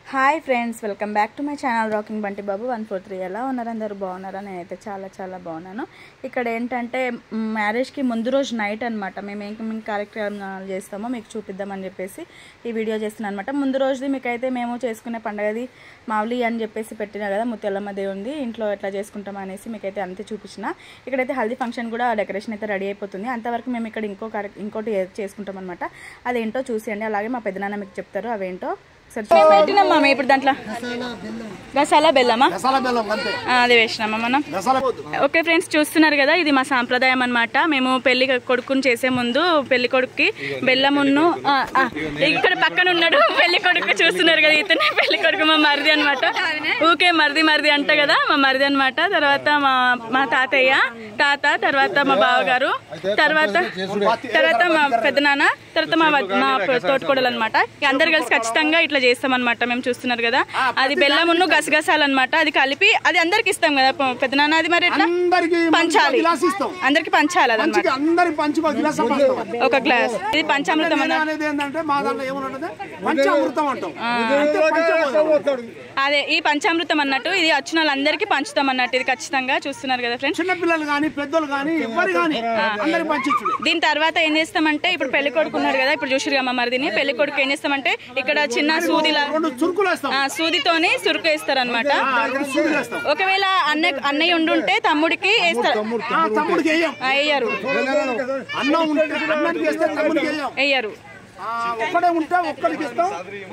Hi friends, welcome back to my channel rocking Bunty Babu 143. ఎలా ఉన్నారు? అందరూ బాగున్నారా? నేనైతే చాలా బాగున్నాను. ఇక్కడ ఏంటంటే మ్యారేజ్కి ముందు రోజు నైట్ అనమాట. మేము ఏం కార్యక్రమాలు చేస్తామో మీకు చూపిద్దామని చెప్పేసి ఈ వీడియో చేస్తున్నాను అనమాట. ముందు రోజుది మీకైతే మేము చేసుకునే పండగది మావులి అని చెప్పేసి పెట్టినా కదా, ముత్యాలమ్మ దేవుంది ఇంట్లో ఎట్లా చేసుకుంటాం అనేసి మీకైతే అంతే చూపించిన. ఇక్కడైతే హల్దీ ఫంక్షన్ కూడా డెకరేషన్ అయితే రెడీ అయిపోతుంది. అంతవరకు మేము ఇక్కడ ఇంకోటి చేసుకుంటాం అనమాట. అదేంటో చూసేయండి. అలాగే మా పెద్దనాన్న మీకు చెప్తారు అవేంటో. పెట్టినమ్మా ఇప్పుడు దాంట్లో గసాలా బెల్లమా, అదే వేసినామా మనం. ఓకే ఫ్రెండ్స్, చూస్తున్నారు కదా, ఇది మా సాంప్రదాయం అనమాట. మేము పెళ్లి కొడుకుని చేసే ముందు పెళ్లి కొడుకుకి బెల్లమును, ఇక్కడ పక్కన ఉన్నాడు పెళ్లి కొడుకు, చూస్తున్నారు కదా, ఇతనే పెళ్లి కొడుకు, మా మరిది అనమాట. ఊకే మరిది అంట కదా, మా మరిది అనమాట. తర్వాత మా తాతయ్య తర్వాత మా బావగారు, తర్వాత మా పెద్దనాన్న, తర్వాత మా తోటకోడలు అనమాట. అందరు కలిసి ఖచ్చితంగా ఇట్లా చేస్తామన్నమాట. మేము చూస్తున్నారు కదా, అది బెల్లమును గసగసాలన్నమాట. అది కలిపి అది అందరికి ఇస్తాం కదా పెద్దనాన్న. అది మరి ఎట్లా పంచాలి, అందరికి పంచాలి ఒక గ్లాస్. ఇది పంచామృతం అదే ఈ పంచామృతం అన్నట్టు. ఇది వచ్చిన వాళ్ళందరికీ పంచుతాం అన్నట్టు. ఇది ఖచ్చితంగా చూస్తున్నారు కదా ఫ్రెండ్స్. దీని తర్వాత ఏం చేస్తామంటే, ఇప్పుడు పెళ్లి కొడుకున్నారు కదా, ఇప్పుడు చూసిరుగా మా మరిదిని. పెళ్లి కొడుకు ఏం చేస్తామంటే, ఇక్కడ చిన్న సూదితోని సురుకు వేస్తారు అనమాట. ఒకవేళ అన్నయ్య ఉండుంటే తమ్ముడికి వేయరు. ఒక్కడే ఉంటే ఒక్కడికి ఇస్తాం,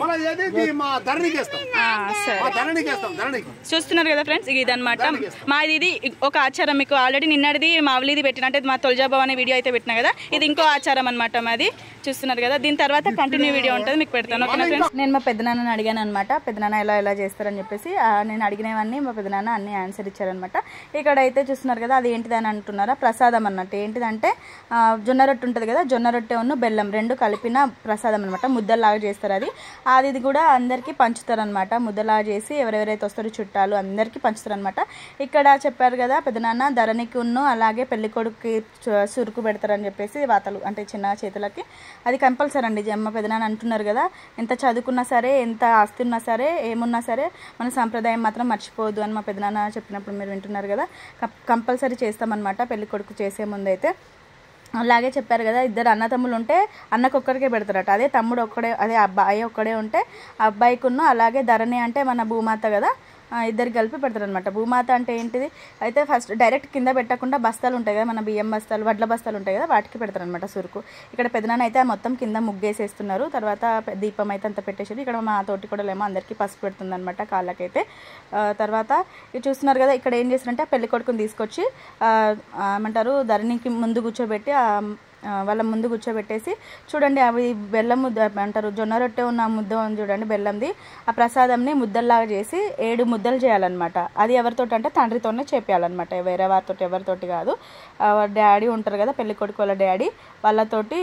చూస్తున్నారు కదా ఫ్రెండ్స్, ఇదనమాట మాది. ఒక ఆచారం. మీకు ఆల్రెడీ నిన్నటిది మావులిది పెట్టిన, అంటే మా తొలజాబాబు అనే వీడియో అయితే పెట్టినా కదా, ఇది ఇంకో ఆచారం అనమాట మాది. చూస్తున్నారు కదా, దీని తర్వాత కంటిన్యూ వీడియో ఉంటుంది, మీకు పెడతాను. ఓకేనా ఫ్రెండ్స్? నేను మా పెద్దనాన్నని అడిగాను అనమాట, పెద్దనాన్న ఎలా చేస్తారని చెప్పేసి. నేను అడిగినవన్నీ మా పెద్దనాన్న అన్ని ఆన్సర్ ఇచ్చారనమాట. ఇక్కడ అయితే చూస్తున్నారు కదా, అది ఏంటిది అని అంటున్నారా, ప్రసాదం అన్నట్టు. ఏంటిదంటే జొన్న రొట్టె ఉంటుంది కదా, జొన్న రొట్టె ఉన్న బెల్లం రెండు కలిపిన ప్రసాదం అనమాట. ముద్దలాగా చేస్తారు అది కూడా అందరికీ పంచుతారు అనమాట. ముద్దలాగా చేసి ఎవరెవరైతే వస్తారో చుట్టాలు అందరికీ పంచుతారు అనమాట. ఇక్కడ చెప్పారు కదా పెద్దనాన్న, ధరణికి అలాగే పెళ్లి కొడుకుకి సురుకు పెడతారని చెప్పేసి, వాతలు అంటే చిన్న చేతులకి. అది కంపల్సరీ అండి. అమ్మ పెద్దనాన్న అంటున్నారు కదా, ఎంత చదువుకున్నా సరే, ఎంత ఆస్తి ఉన్నా సరే, ఏమున్నా సరే, మన సాంప్రదాయం మాత్రం మర్చిపోవద్దు అని మా పెద్దనాన్న చెప్పినప్పుడు మీరు వింటున్నారు కదా. కంపల్సరీ చేస్తామన్నమాట పెళ్లి కొడుకు చేసే ముందు అయితే. అలాగే చెప్పారు కదా, ఇద్దరు అన్నతమ్ములు ఉంటే అన్నకొక్కరికే పెడతారట. అదే తమ్ముడు ఒక్కడే, అదే అబ్బాయి ఒక్కడే ఉంటే అబ్బాయికున్న, అలాగే ధరణి అంటే మన భూమాత కదా, ఇద్దరు కలిపి పెడతారు అనమాట. భూమాత అంటే ఏంటిది అయితే, ఫస్ట్ డైరెక్ట్ కింద పెట్టకుండా బస్తాలు ఉంటాయి కదా, మన బియ్యం బస్తాలు, వడ్ల బస్తాలు ఉంటాయి కదా, వాటికి పెడతారు అనమాట సురుకు. ఇక్కడ పెద్దనాన్న అయితే మొత్తం కింద ముగ్గేసేస్తున్నారు. తర్వాత దీపం అయితే అంత పెట్టేసారు. ఇక్కడ మా తోటి కూడా అందరికీ పసుపు పెడుతుంది అనమాట కాళ్ళకైతే. తర్వాత ఇది చూస్తున్నారు కదా, ఇక్కడ ఏం చేస్తారంటే పెళ్లి కొడుకుని తీసుకొచ్చి ఏమంటారు, ధరణికి ముందు కూర్చోబెట్టి వాళ్ళ ముందు కూర్చోబెట్టేసి, చూడండి అవి బెల్లం ముద్ద అంటారు, జొన్న రొట్టె ఉన్న ముద్ద ఉంది చూడండి బెల్లంది, ఆ ప్రసాదంని ముద్దల్లాగా చేసి 7 ముద్దలు చేయాలన్నమాట. అది ఎవరితోటి అంటే తండ్రితోనే చేపించాలన్నమాట, వేరే వారితోటి ఎవరితోటి కాదు. డాడీ ఉంటారు కదా పెళ్లి కొడుకు వాళ్ళ డాడీ, వాళ్ళతోటి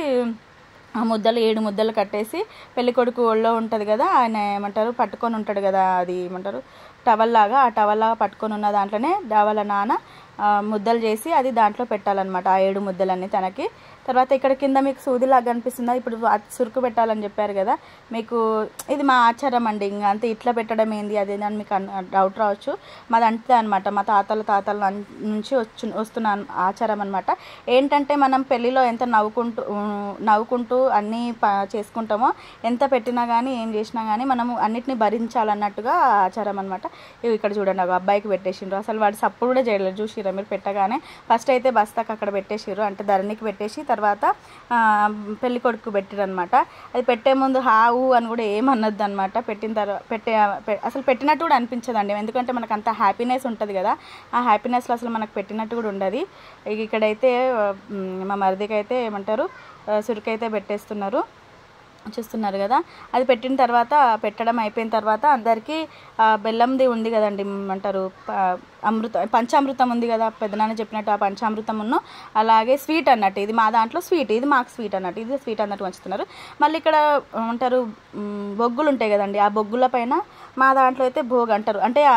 ఆ ముద్దలు 7 ముద్దలు కట్టేసి, పెళ్లి కొడుకు ఒళ్ళో ఉంటుంది కదా, ఆయన ఏమంటారు పట్టుకొని ఉంటాడు కదా, అది ఏమంటారు టవల్లాగా, ఆ టవల్లాగా పట్టుకొని ఉన్న దాంట్లోనే వాళ్ళ నాన్న ముద్దలు చేసి అది దాంట్లో పెట్టాలన్నమాట, ఆ 7 ముద్దలన్నీ తనకి. తర్వాత ఇక్కడ కింద మీకు సూదిలాగా కనిపిస్తుందా, ఇప్పుడు సురుకు పెట్టాలని చెప్పారు కదా మీకు, ఇది మా ఆచారం అండి. ఇంకా అంతే, ఇట్లా పెట్టడం ఏంది అదే అని మీకు డౌట్ రావచ్చు. మాది అంతే అనమాట, మా తాతల నుంచి వస్తున్న ఆచారం అనమాట. ఏంటంటే మనం పెళ్ళిలో ఎంత నవ్వుకుంటూ అన్నీ చేసుకుంటామో, ఎంత పెట్టినా కానీ ఏం చేసినా కానీ మనము అన్నిటిని భరించాలన్నట్టుగా ఆచారం అనమాట. ఇవి ఇక్కడ చూడండి, ఒక అబ్బాయికి పెట్టేసిండ్రు. అసలు వాడు సప్పుడు కూడా చేయలేదు, చూసిరా మీరు పెట్టగానే. ఫస్ట్ అయితే బస్తాకు అక్కడ పెట్టేసిర్రు, అంటే ధరణికి పెట్టేసి తర్వాత పెళ్లి కొడుకు పెట్టిరు అనమాట. అది పెట్టే ముందు హావు అని కూడా ఏమన్నది అనమాట. పెట్టిన తర్వాత అసలు పెట్టినట్టు కూడా అనిపించదండి, ఎందుకంటే మనకు అంత హ్యాపీనెస్ ఉంటుంది కదా, ఆ హ్యాపీనెస్లో అసలు మనకు పెట్టినట్టు కూడా ఉండదు. ఇక్కడైతే మా మరిదికి అయితే ఏమంటారు సురుకైతే పెట్టేస్తున్నారు, చూస్తున్నారు కదా. అది పెట్టిన తర్వాత, పెట్టడం అయిపోయిన తర్వాత అందరికీ బెల్లంది ఉంది కదండి, అంటారు పంచామృతం ఉంది కదా, పెద్దనాన్న చెప్పినట్టు ఆ పంచామృతమును, అలాగే స్వీట్ అన్నట్టు. ఇది మా దాంట్లో స్వీట్, ఇది మాకు స్వీట్ అన్నట్టు, ఇది స్వీట్ అన్నట్టు పంచుతున్నారు. మళ్ళీ ఇక్కడ అంటారు బొగ్గులు ఉంటాయి కదండి, ఆ బొగ్గుల పైన మా దాంట్లో అయితే భోగ్ అంటారు, అంటే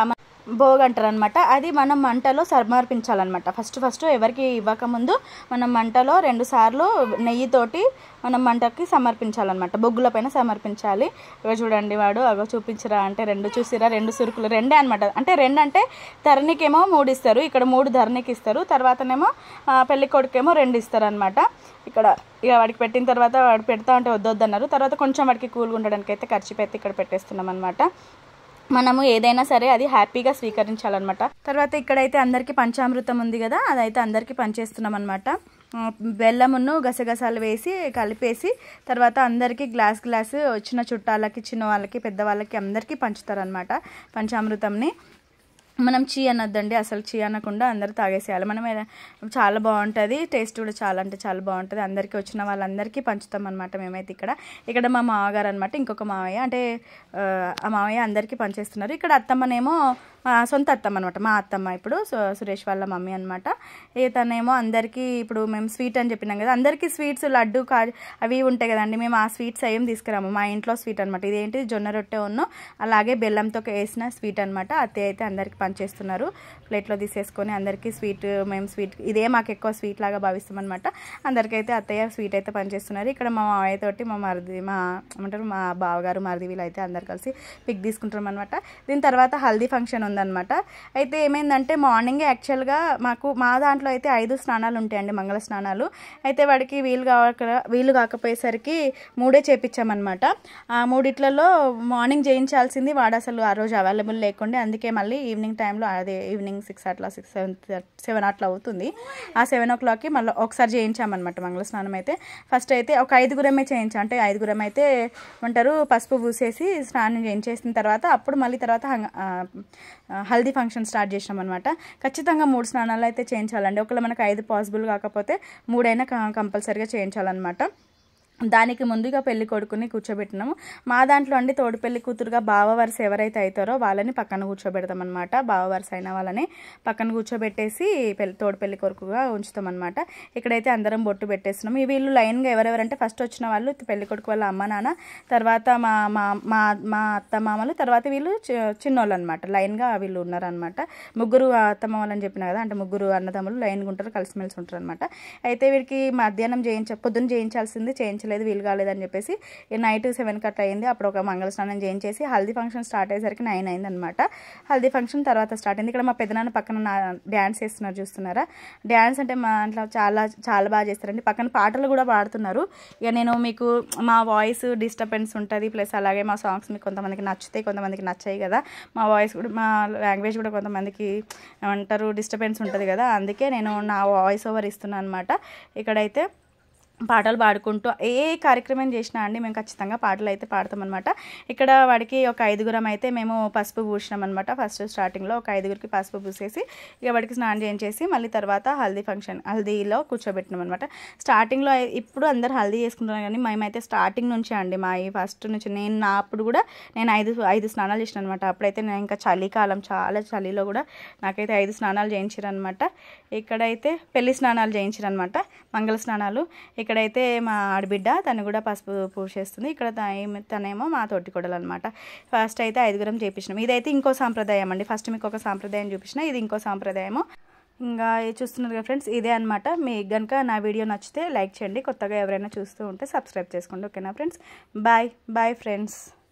భోగ్ అంటారు అనమాట. అది మనం మంటలో సమర్పించాలన్నమాట. ఫస్ట్ ఎవరికి ఇవ్వకముందు మనం మంటలో 2 సార్లు నెయ్యితోటి మనం మంటకి సమర్పించాలన్నమాట. బొగ్గుల పైన సమర్పించాలి. ఇక చూడండి వాడు అగో చూపించరా అంటే 2 చూసిరా, 2 సురుకులు 2 అనమాట. అంటే 2 అంటే ధరణికేమో 3 ఇస్తారు, ఇక్కడ 3 ధరణికి ఇస్తారు. తర్వాతనేమో పెళ్లి కొడుకేమో 2 ఇస్తారు అనమాట. ఇక్కడ ఇక వాడికి పెట్టిన తర్వాత వాడు పెడతా ఉంటే వద్దొద్దన్నారు. తర్వాత కొంచెం వాడికి కూల్గా ఉండడానికి అయితే ఖర్చు పెట్టి ఇక్కడ పెట్టేస్తున్నాం అనమాట. మనము ఏదైనా సరే అది హ్యాపీగా స్వీకరించాలన్నమాట. తర్వాత ఇక్కడైతే అందరికీ పంచామృతం ఉంది కదా, అదైతే అందరికీ పంచేస్తున్నాం అనమాట. బెల్లమును గసగసాలు వేసి కలిపేసి తర్వాత అందరికీ గ్లాస్ వచ్చిన చుట్టాలకి, చిన్న వాళ్ళకి, పెద్దవాళ్ళకి అందరికీ పంచుతారనమాట పంచామృతంని. మనం చీ అనొద్దండి, అసలు చీ అనకుండా అందరూ తాగేసేయాలి. మనం చాలా బాగుంటుంది, టేస్ట్ కూడా చాలా అంటే చాలా బాగుంటుంది. అందరికీ వచ్చిన వాళ్ళందరికీ పంచుతాం అనమాట మేమైతే. ఇక్కడ మా మామగారు అనమాట, ఇంకొక మామయ్య, అంటే ఆ మామయ్య అందరికీ పంచేస్తున్నారు. ఇక్కడ అత్తమ్మనేమో సొంత అత్తమ్మ అనమాట, మా అత్తమ్మ ఇప్పుడు సురేష్ వాళ్ళ మమ్మీ అనమాట. తనేమో అందరికీ ఇప్పుడు మేము స్వీట్ అని చెప్పినాం కదా, అందరికీ స్వీట్స్ లడ్డు అవి ఉంటాయి కదండి, మేము ఆ స్వీట్స్ ఏం తీసుకురాము, మా ఇంట్లో స్వీట్ అనమాట. ఇదేంటి జొన్న రొట్టె అలాగే బెల్లంతో వేసిన స్వీట్ అనమాట. అత్తయ్య అయితే అందరికీ పంచేస్తున్నారు. ప్లేట్లో తీసేసుకొని అందరికీ స్వీట్, మేము స్వీట్ ఇదే మాకు ఎక్కువ స్వీట్ లాగా భావిస్తాం అనమాట. అందరికైతే అత్తయ్య స్వీట్ అయితే పంచేస్తున్నారు. ఇక్కడ మా మామయ్య తోటి మా మరిది, మా బావగారు మరిది వీళ్ళు అయితే అందరు కలిసి పిక్ తీసుకుంటాం అనమాట. దీని తర్వాత హల్దీ ఫంక్షన్ ఉందన్నమాట. అయితే ఏమైందంటే మార్నింగే యాక్చువల్గా మా దాంట్లో అయితే 5 స్నానాలు ఉంటాయండి, మంగళ స్నానాలు. అయితే వాడికి వీలు కాకపోయేసరికి 3 చేపించామన్నమాట. ఆ 3 మార్నింగ్ చేయించాల్సింది వాడు అసలు ఆ రోజు అవైలబుల్ లేకుండే. అందుకే మళ్ళీ ఈవినింగ్ టైంలో, అదే ఈవినింగ్ 6 అట్లా 7 అట్లా అవుతుంది, ఆ 7 o'clockకి మళ్ళీ ఒకసారి చేయించామన్నమాట మంగళ స్నానం. అయితే ఫస్ట్ అయితే ఒక 5గురమే చేయించాం, అంటే 5గురం అయితే ఉంటారు పసుపు పూసేసి స్నానం చేయించేసిన తర్వాత అప్పుడు మళ్ళీ తర్వాత హల్దీ ఫంక్షన్ స్టార్ట్ చేసినాం అనమాట. ఖచ్చితంగా 3 స్నానాలు అయితే చేయించాలండి. ఒకవేళ మనకు 5 పాసిబుల్ కాకపోతే 3 అయినా కంపల్సరీగా చేయించాలన్నమాట. దానికి ముందుగా పెళ్లి కొడుకుని కూర్చోబెట్టినాము. మా దాంట్లో అండి తోడు పెళ్లి కూతురుగా బావ వరుస ఎవరైతే అవుతారో వాళ్ళని పక్కన కూర్చోబెడతాం అనమాట. బావ వరుస అయిన వాళ్ళని పక్కన కూర్చోబెట్టేసి తోడు పెళ్లి కొడుకుగా ఉంచుతాం అనమాట. ఇక్కడైతే అందరం బొట్టు పెట్టేస్తున్నాం. వీళ్ళు లైన్గా ఎవరెవరంటే ఫస్ట్ వచ్చిన వాళ్ళు పెళ్లి కొడుకు వాళ్ళ అమ్మ నాన్న, తర్వాత మా అత్త మామలు, తర్వాత వీళ్ళు చిన్నోళ్ళు అనమాట. లైన్గా వీళ్ళు ఉన్నారనమాట. 3 అత్త మామలని చెప్పిన కదా, అంటే 3 అన్నదమ్ములు లైన్గా ఉంటారు, కలిసిమెలిసి ఉంటారు అనమాట. అయితే వీడికి మధ్యాహ్నం పొద్దున్న చేయించాల్సింది లేదు, వీలు కాలేదని చెప్పేసి నైట్ 7 అట్లా అయింది. అప్పుడు ఒక మంగళ స్నానం చేయించేసి హల్దీ ఫంక్షన్ స్టార్ట్ అయ్యేసరికి 9 అయింది అనమాట. హల్దీ ఫంక్షన్ తర్వాత స్టార్ట్ అయింది. ఇక్కడ మా పెద్దనాన్న పక్కన డ్యాన్స్ చేస్తున్నారు, చూస్తున్నారా? డ్యాన్స్ అంటే మా ఇంట్లో చాలా చాలా బాగా చేస్తారండి. పక్కన పాటలు కూడా పాడుతున్నారు. ఇక నేను మీకు మా వాయిస్ డిస్టర్బెన్స్ ఉంటుంది, ప్లస్ అలాగే మా సాంగ్స్ మీకు కొంతమందికి నచ్చుతాయి, కొంతమందికి నచ్చాయి కదా. మా వాయిస్ కూడా, మా లాంగ్వేజ్ కూడా కొంతమందికి ఏమంటారు డిస్టర్బెన్స్ ఉంటుంది కదా, అందుకే నేను నా వాయిస్ ఓవర్ ఇస్తున్నాను అనమాట. ఇక్కడైతే పాటలు పాడుకుంటూ ఏ కార్యక్రమం చేసినా అండి మేము ఖచ్చితంగా పాటలు అయితే పాడతామన్నమాట. ఇక్కడ వాడికి ఒక 5గురం అయితే మేము పసుపు పూసినాం అనమాట. ఫస్ట్ స్టార్టింగ్లో ఒక 5గురికి పసుపు పూసేసి ఇక వాడికి స్నానం చేయించేసి మళ్ళీ తర్వాత హల్దీలో కూర్చోబెట్టినాం అనమాట. స్టార్టింగ్లో ఇప్పుడు అందరు హల్దీ చేసుకుంటున్నాం, కానీ మేమైతే స్టార్టింగ్ నుంచే అండి, మా ఫస్ట్ నుంచి నేను అప్పుడు కూడా నేను 5 స్నానాలు చేసిన అనమాట. అప్పుడైతే నేను ఇంకా చలికాలం, చాలా చలిలో కూడా నాకైతే 5 స్నానాలు చేయించారనమాట. ఇక్కడైతే పెళ్లి స్నానాలు చేయించారనమాట, మంగళ స్నానాలు. ఇక్కడైతే మా ఆడబిడ్డ తను కూడా పసుపు పూసేస్తుంది. ఇక్కడ తనేమో మా తోటి కొడలు అనమాట. ఫస్ట్ అయితే 5గురం చేపించినాం. ఇదైతే ఇంకో సాంప్రదాయం అండి. ఫస్ట్ మీకు ఒక సాంప్రదాయం చూపించిన, ఇది ఇంకో సాంప్రదాయము. ఇంకా చూస్తున్నారు కదా ఫ్రెండ్స్, ఇదే అనమాట. మీకు కనుక నా వీడియో నచ్చితే లైక్ చేయండి, కొత్తగా ఎవరైనా చూస్తూ ఉంటే సబ్స్క్రైబ్ చేసుకోండి. ఓకేనా ఫ్రెండ్స్? Bye friends.